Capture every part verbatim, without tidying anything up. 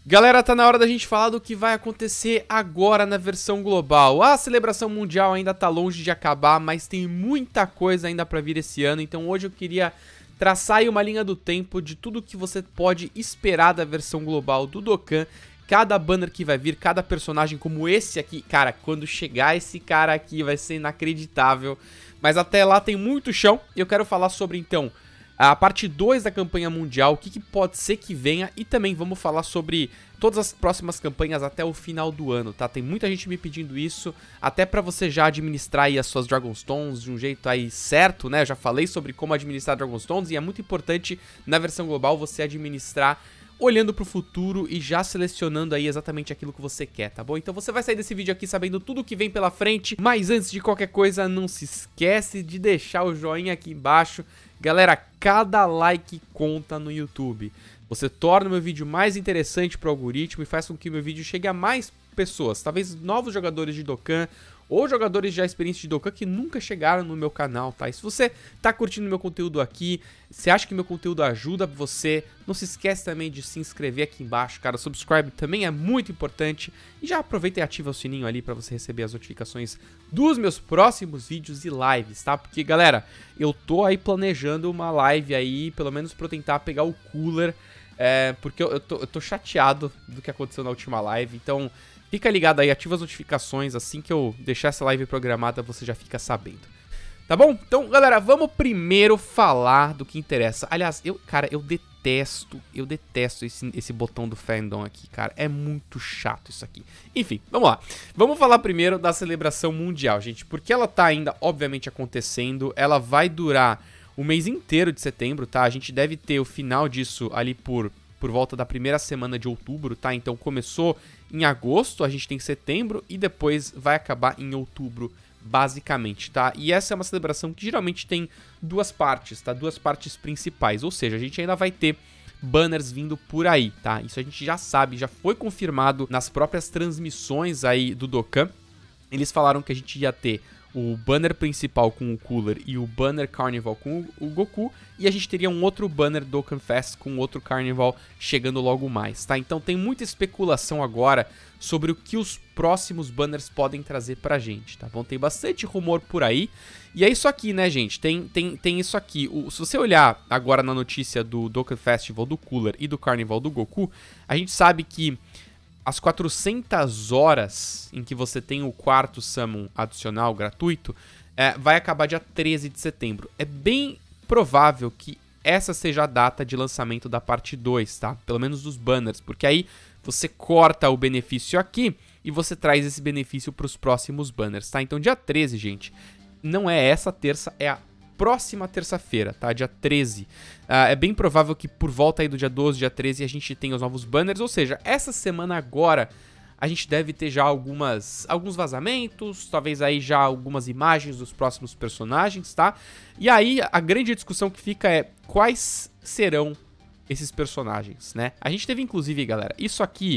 Galera, tá na hora da gente falar do que vai acontecer agora na versão global. A celebração mundial ainda tá longe de acabar, mas tem muita coisa ainda pra vir esse ano. Então hoje eu queria traçar aí uma linha do tempo de tudo que você pode esperar da versão global do Dokkan. Cada banner que vai vir, cada personagem como esse aqui. Cara, quando chegar esse cara aqui vai ser inacreditável. Mas até lá tem muito chão e eu quero falar sobre então a parte dois da campanha mundial, o que, que pode ser que venha, e também vamos falar sobre todas as próximas campanhas até o final do ano, tá? Tem muita gente me pedindo isso, até pra você já administrar aí as suas Dragonstones de um jeito aí certo, né? Eu já falei sobre como administrar Dragonstones e é muito importante na versão global você administrar olhando pro futuro e já selecionando aí exatamente aquilo que você quer, tá bom? Então você vai sair desse vídeo aqui sabendo tudo que vem pela frente, mas antes de qualquer coisa, não se esquece de deixar o joinha aqui embaixo. Galera, cada like conta no YouTube. Você torna o meu vídeo mais interessante para o algoritmo e faz com que o meu vídeo chegue a mais pessoas, talvez novos jogadores de Dokkan ou jogadores já experientes de Dokkan que nunca chegaram no meu canal, tá? E se você tá curtindo meu conteúdo aqui, se acha que meu conteúdo ajuda você, não se esquece também de se inscrever aqui embaixo, cara. Subscribe também é muito importante. E já aproveita e ativa o sininho ali pra você receber as notificações dos meus próximos vídeos e lives, tá? Porque, galera, eu tô aí planejando uma live aí, pelo menos pra eu tentar pegar o cooler, é, porque eu, eu, tô, eu tô chateado do que aconteceu na última live, então fica ligado aí, ativa as notificações, assim que eu deixar essa live programada você já fica sabendo. Tá bom? Então, galera, vamos primeiro falar do que interessa. Aliás, eu, cara, eu detesto, eu detesto esse, esse botão do fandom aqui, cara. É muito chato isso aqui. Enfim, vamos lá. Vamos falar primeiro da celebração mundial, gente, porque ela tá ainda, obviamente, acontecendo. Ela vai durar o mês inteiro de setembro, tá? A gente deve ter o final disso ali por... por volta da primeira semana de outubro, tá? Então começou em agosto, a gente tem setembro e depois vai acabar em outubro, basicamente, tá? E essa é uma celebração que geralmente tem duas partes, tá? Duas partes principais, ou seja, a gente ainda vai ter banners vindo por aí, tá? Isso a gente já sabe, já foi confirmado nas próprias transmissões aí do Dokkan. Eles falaram que a gente ia ter o banner principal com o Cooler e o banner Carnival com o Goku, e a gente teria um outro banner Dokkan Fest com outro Carnival chegando logo mais, tá? Então tem muita especulação agora sobre o que os próximos banners podem trazer pra gente, tá bom? Tem bastante rumor por aí, e é isso aqui, né, gente? Tem, tem, tem isso aqui. O, se você olhar agora na notícia do Dokkan Festival do Cooler e do Carnival do Goku, a gente sabe que as quatrocentas horas em que você tem o quarto Summon adicional gratuito, é, vai acabar dia treze de setembro. É bem provável que essa seja a data de lançamento da parte dois, tá? Pelo menos dos banners, porque aí você corta o benefício aqui e você traz esse benefício para os próximos banners, tá? Então dia treze, gente, não é essa terça, é a próxima terça-feira, tá? Dia treze. Uh, é bem provável que por volta aí do dia doze, dia treze, a gente tenha os novos banners. Ou seja, essa semana agora a gente deve ter já algumas, alguns vazamentos, talvez aí já algumas imagens dos próximos personagens, tá? E aí a grande discussão que fica é quais serão esses personagens, né? A gente teve inclusive, galera, isso aqui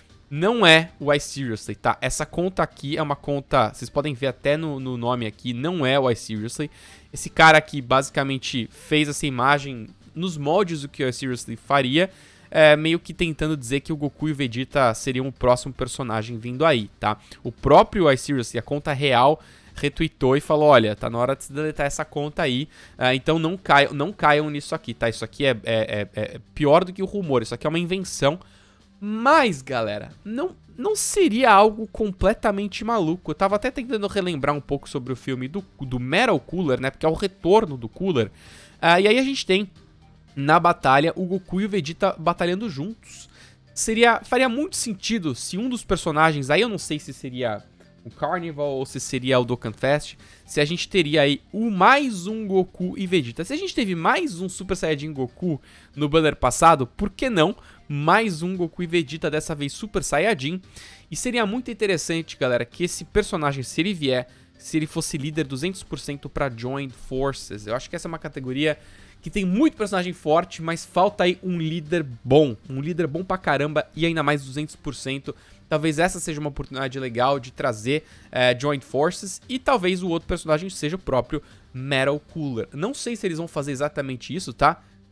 não é o iSeriously, tá? Essa conta aqui é uma conta, vocês podem ver até no, no nome aqui, não é o iSeriously. Esse cara aqui basicamente fez essa imagem nos moldes do que o iSeriously faria, é, meio que tentando dizer que o Goku e o Vegeta seriam o próximo personagem vindo aí, tá? O próprio iSeriously, a conta real, retweetou e falou, olha, tá na hora de se deletar essa conta aí, uh, então não caiam, não caiam nisso aqui, tá? Isso aqui é, é, é, é pior do que o rumor, isso aqui é uma invenção. Mas, galera, não, não seria algo completamente maluco. Eu tava até tentando relembrar um pouco sobre o filme do, do Metal Cooler, né? Porque é o retorno do Cooler. Uh, e aí a gente tem, na batalha, o Goku e o Vegeta batalhando juntos. Seria, faria muito sentido se um dos personagens, aí eu não sei se seria o Carnival ou se seria o Dokkan Fest, se a gente teria aí o mais um Goku e Vegeta. Se a gente teve mais um Super Saiyajin Goku no banner passado, por que não mais um Goku e Vegeta, dessa vez Super Saiyajin? E seria muito interessante, galera, que esse personagem, se ele vier, se ele fosse líder duzentos por cento para Joined Forces. Eu acho que essa é uma categoria que tem muito personagem forte, mas falta aí um líder bom, um líder bom pra caramba e ainda mais duzentos por cento. Talvez essa seja uma oportunidade legal de trazer é, Joint Forces, e talvez o outro personagem seja o próprio Metal Cooler. Não sei se eles vão fazer exatamente isso, tá?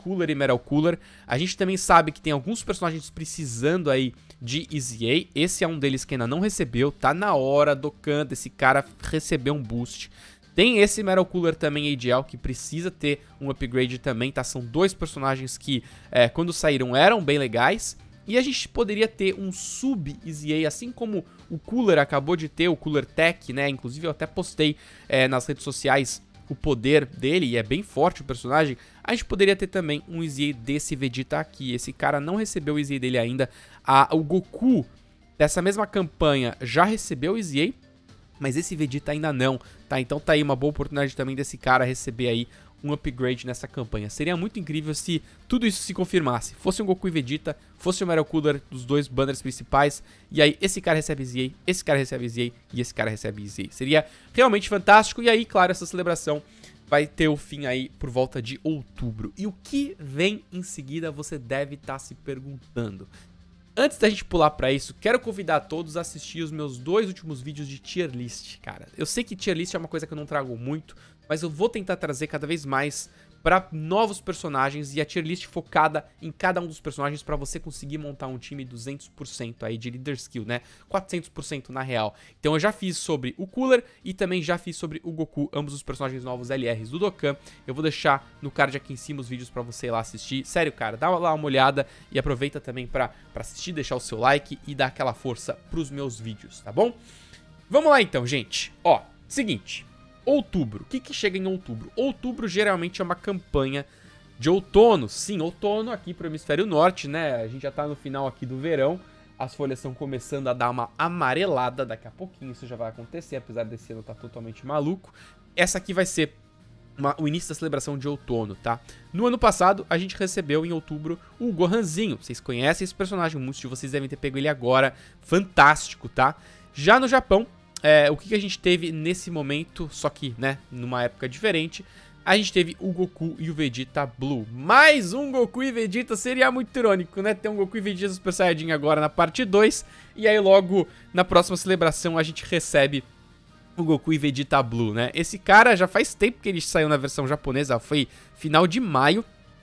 Cooler e Metal Cooler. A gente também sabe que tem alguns personagens precisando aí de Easy A. Esse é um deles que ainda não recebeu. Tá na hora do canto esse cara receber um boost. Tem esse Metal Cooler também, A D L, que precisa ter um upgrade também, tá? São dois personagens que, é, quando saíram, eram bem legais. E a gente poderia ter um sub-Easy A, assim como o Cooler acabou de ter, o Cooler Tech, né? Inclusive eu até postei é, nas redes sociais o poder dele, e é bem forte o personagem. A gente poderia ter também um Easy A desse Vegeta aqui. Esse cara não recebeu o Easy A dele ainda. A, o Goku dessa mesma campanha já recebeu o Easy A, mas esse Vegeta ainda não, tá? Então tá aí uma boa oportunidade também desse cara receber aí um upgrade nessa campanha. Seria muito incrível se tudo isso se confirmasse. Fosse um Goku e Vegeta, fosse o Metal Cooler dos dois banners principais, e aí esse cara recebe Easy A, esse cara recebe Easy A e esse cara recebe Easy A. Seria realmente fantástico, e aí, claro, essa celebração vai ter o fim aí por volta de outubro. E o que vem em seguida você deve estar se perguntando. Antes da gente pular pra isso, quero convidar todos a assistir os meus dois últimos vídeos de tier list, cara. Eu sei que tier list é uma coisa que eu não trago muito, mas eu vou tentar trazer cada vez mais pra novos personagens e a tier list focada em cada um dos personagens pra você conseguir montar um time duzentos por cento aí de leader skill, né? quatrocentos por cento na real. Então eu já fiz sobre o Cooler e também já fiz sobre o Goku, ambos os personagens novos L Rs do Dokkan. Eu vou deixar no card aqui em cima os vídeos pra você ir lá assistir. Sério, cara, dá lá uma olhada e aproveita também pra, pra assistir, deixar o seu like e dar aquela força pros meus vídeos, tá bom? Vamos lá então, gente. Ó, seguinte... Outubro. O que que chega em outubro? Outubro geralmente é uma campanha de outono. Sim, outono aqui pro hemisfério norte, né? A gente já tá no final aqui do verão. As folhas estão começando a dar uma amarelada. Daqui a pouquinho isso já vai acontecer, apesar desse ano tá totalmente maluco. Essa aqui vai ser uma, o início da celebração de outono, tá? No ano passado, a gente recebeu em outubro o Gohanzinho. Vocês conhecem esse personagem, muitos de vocês devem ter pego ele agora. Fantástico, tá? Já no Japão, É, o que, que a gente teve nesse momento, só que, né, numa época diferente, a gente teve o Goku e o Vegeta Blue. Mais um Goku e Vegeta seria muito irônico, né? Ter um Goku e Vegeta Super Saiyajin agora na parte dois, e aí logo na próxima celebração a gente recebe o Goku e Vegeta Blue, né? Esse cara já faz tempo que ele saiu na versão japonesa, foi final de maio.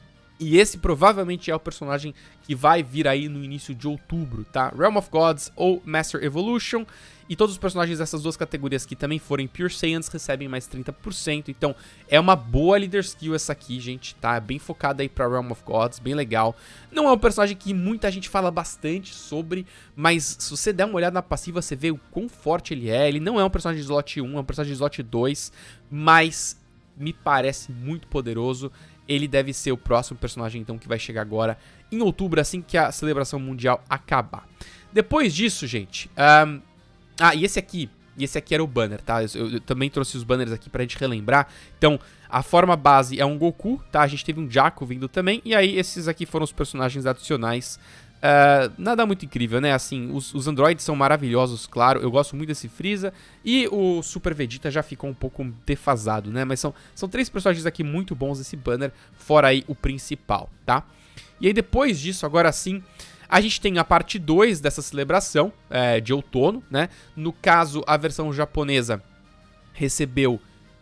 E esse provavelmente é o personagem que vai vir aí no início de outubro, tá? Realm of Gods ou Master Evolution. E todos os personagens dessas duas categorias que também forem Pure Saiyans recebem mais trinta por cento. Então é uma boa leader skill essa aqui, gente, tá? É bem focada aí pra Realm of Gods, bem legal. Não é um personagem que muita gente fala bastante sobre, mas se você der uma olhada na passiva, você vê o quão forte ele é. Ele não é um personagem de slot um, é um personagem de slot dois, mas me parece muito poderoso. Ele deve ser o próximo personagem, então, que vai chegar agora em outubro, assim que a celebração mundial acabar. Depois disso, gente... Um... Ah, e esse aqui, e esse aqui era o banner, tá? Eu, eu também trouxe os banners aqui pra gente relembrar. Então, a forma base é um Goku, tá? A gente teve um Jaco vindo também, e aí esses aqui foram os personagens adicionais. Uh, nada muito incrível, né? Assim, os, os androids são maravilhosos, claro. Eu gosto muito desse Freeza. E o Super Vegeta já ficou um pouco defasado, né? Mas são, são três personagens aqui muito bons desse banner, fora aí o principal, tá? E aí depois disso, agora sim, a gente tem a parte dois dessa celebração é, de outono, né? No caso, a versão japonesa recebeu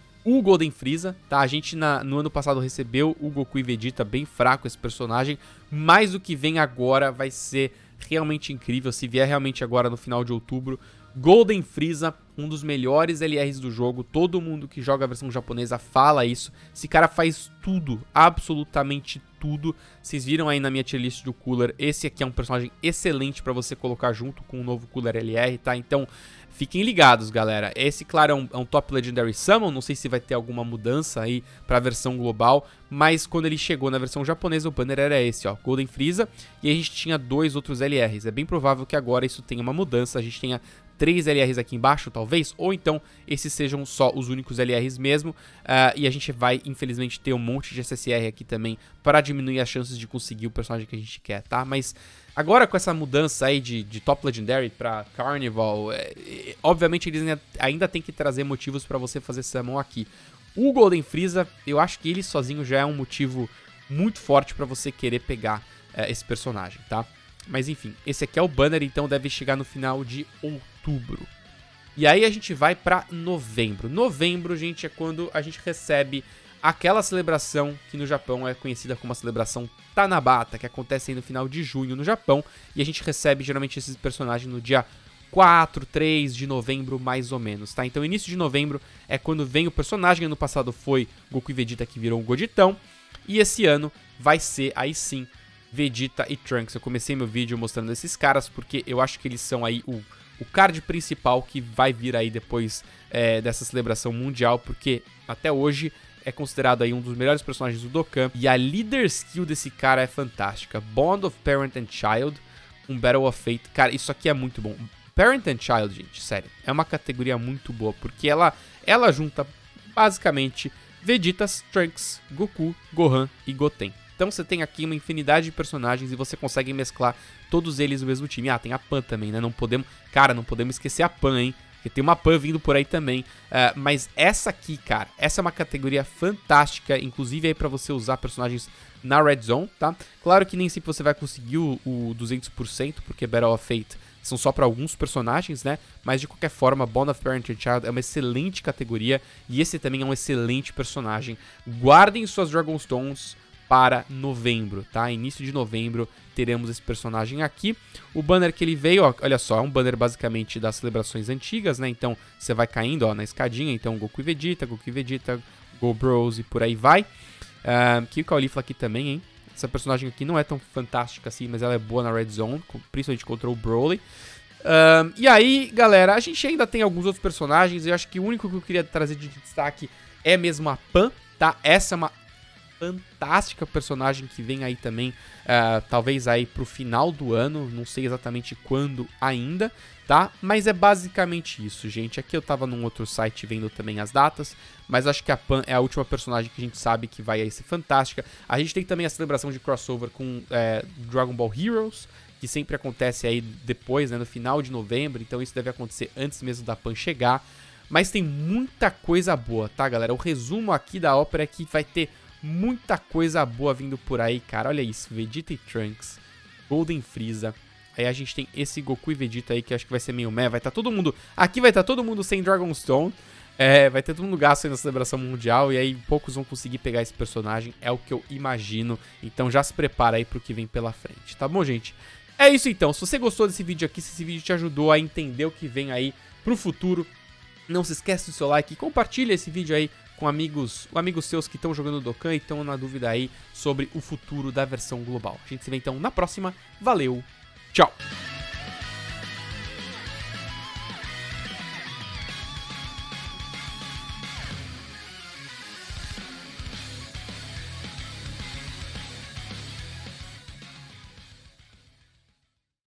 o Golden Freeza, tá? A gente na, no ano passado recebeu o Goku e Vegeta, bem fraco esse personagem, mas o que vem agora vai ser realmente incrível, se vier realmente agora no final de outubro. Golden Freeza, um dos melhores L Rs do jogo, todo mundo que joga a versão japonesa fala isso. Esse cara faz tudo, absolutamente tudo. Vocês viram aí na minha tier list do Cooler, esse aqui é um personagem excelente pra você colocar junto com o novo Cooler L R, tá? Então, fiquem ligados, galera. Esse, claro, é um, é um Top Legendary Summon, não sei se vai ter alguma mudança aí pra versão global, mas quando ele chegou na versão japonesa, o banner era esse, ó, Golden Freeza, e a gente tinha dois outros L Rs. É bem provável que agora isso tenha uma mudança, a gente tenha três L Rs aqui embaixo, talvez, ou então esses sejam só os únicos L Rs mesmo, uh, e a gente vai, infelizmente, ter um monte de S S R aqui também para diminuir as chances de conseguir o personagem que a gente quer, tá? Mas agora com essa mudança aí de, de Top Legendary para Carnival, é, é, obviamente eles ainda, ainda tem que trazer motivos para você fazer Summon aqui. O Golden Freeza, eu acho que ele sozinho já é um motivo muito forte para você querer pegar é, esse personagem, tá? Mas enfim, esse aqui é o banner, então deve chegar no final de outubro. E aí a gente vai pra novembro. Novembro, gente, é quando a gente recebe aquela celebração que no Japão é conhecida como a celebração Tanabata, que acontece aí no final de junho no Japão, e a gente recebe geralmente esses personagens no dia quatro, três de novembro, mais ou menos, tá? Então, início de novembro é quando vem o personagem. Ano passado foi Goku e Vegeta, que virou um Goditão, e esse ano vai ser, aí sim, Vegeta e Trunks. Eu comecei meu vídeo mostrando esses caras porque eu acho que eles são aí o, o card principal que vai vir aí depois é, dessa celebração mundial, porque até hoje é considerado aí um dos melhores personagens do Dokkan, e a Leader Skill desse cara é fantástica. Bond of Parent and Child, um Battle of Fate. Cara, isso aqui é muito bom. Parent and Child, gente, sério, é uma categoria muito boa, porque ela, ela junta basicamente Vegetas, Trunks, Goku, Gohan e Goten. Então você tem aqui uma infinidade de personagens e você consegue mesclar todos eles no mesmo time. Ah, tem a Pan também, né? Não podemos, cara, não podemos esquecer a Pan, hein? Porque tem uma Pan vindo por aí também. Uh, mas essa aqui, cara, essa é uma categoria fantástica, inclusive aí pra você usar personagens na Red Zone, tá? Claro que nem sempre você vai conseguir o, o duzentos por cento, porque Battle of Fate são só para alguns personagens, né? Mas de qualquer forma, Bond of Parent and Child é uma excelente categoria e esse também é um excelente personagem. Guardem suas Dragonstones para novembro, tá? Início de novembro teremos esse personagem aqui. O banner que ele veio, ó, olha só, é um banner basicamente das celebrações antigas, né? Então você vai caindo, ó, na escadinha. Então Goku e Vegeta, Goku e Vegeta, Go Bros e por aí vai. Uh, Kyo Caulifla aqui também, hein? Essa personagem aqui não é tão fantástica assim, mas ela é boa na Red Zone, principalmente contra o Broly. Um, e aí, galera, a gente ainda tem alguns outros personagens. Eu acho que o único que eu queria trazer de destaque é mesmo a Pan, tá? Essa é uma fantástica personagem que vem aí também, uh, talvez aí pro final do ano, não sei exatamente quando ainda, tá? Mas é basicamente isso, gente. Aqui eu tava num outro site vendo também as datas, mas acho que a Pan é a última personagem que a gente sabe que vai aí ser fantástica. A gente tem também a celebração de crossover com é, Dragon Ball Heroes, que sempre acontece aí depois, né, no final de novembro, então isso deve acontecer antes mesmo da Pan chegar. Mas tem muita coisa boa, tá, galera? O resumo aqui da ópera é que vai ter muita coisa boa vindo por aí, cara. Olha isso, Vegeta e Trunks, Golden Frieza. Aí a gente tem esse Goku e Vegeta aí, que acho que vai ser meio meh. Vai estar tá todo mundo... Aqui vai estar tá todo mundo sem Dragonstone. É, vai ter todo mundo gasto aí na celebração mundial. E aí poucos vão conseguir pegar esse personagem. É o que eu imagino. Então já se prepara aí pro que vem pela frente. Tá bom, gente? É isso então. Se você gostou desse vídeo aqui, se esse vídeo te ajudou a entender o que vem aí pro futuro, não se esquece do seu like e compartilha esse vídeo aí com amigos, amigos seus que estão jogando Dokkan e estão na dúvida aí sobre o futuro da versão global. A gente se vê então na próxima. Valeu, tchau!